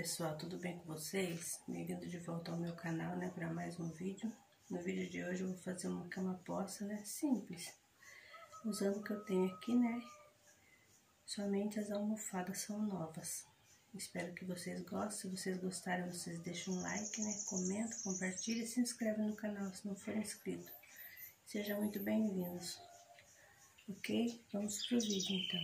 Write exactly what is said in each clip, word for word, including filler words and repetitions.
pessoal, tudo bem com vocês? Bem-vindo de volta ao meu canal, né, para mais um vídeo. No vídeo de hoje eu vou fazer uma cama posta, né, simples, usando o que eu tenho aqui, né, somente as almofadas são novas. Espero que vocês gostem. Se vocês gostarem, vocês deixam um like, né, comenta, compartilha e se inscreve no canal se não for inscrito. Sejam muito bem-vindos, ok? Vamos pro vídeo então.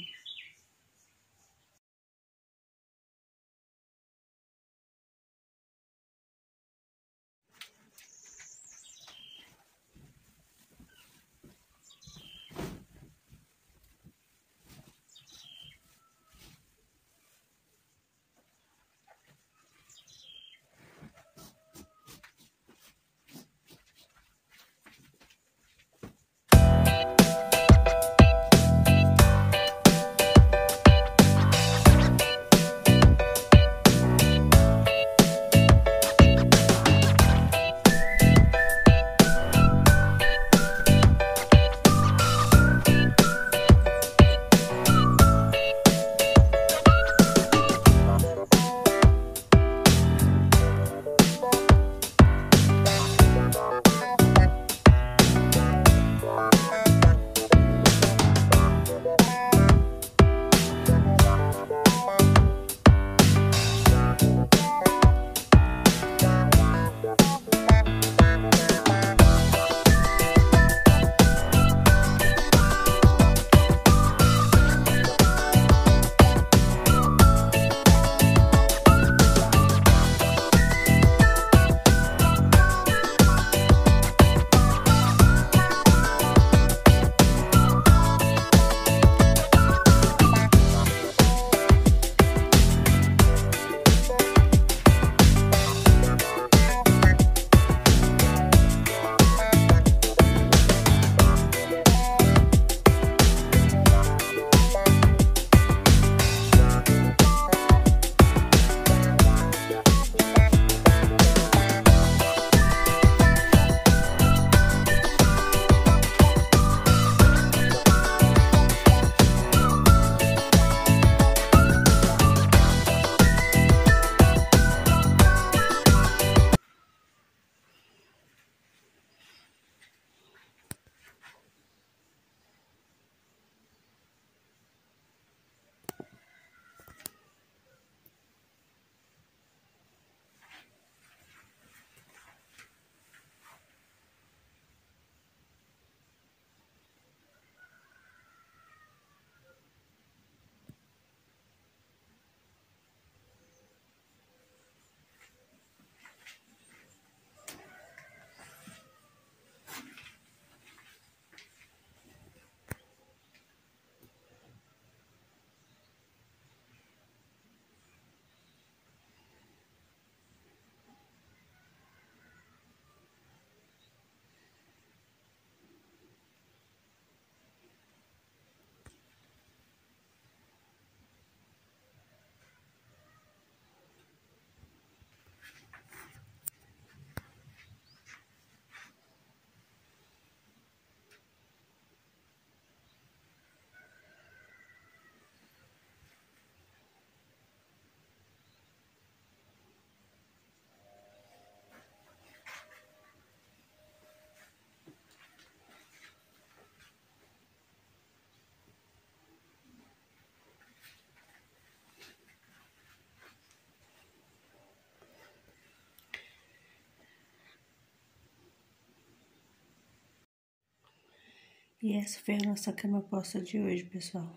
E essa foi a nossa cama posta de hoje, pessoal.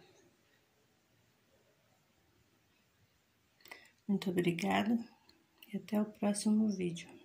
Muito obrigada e até o próximo vídeo.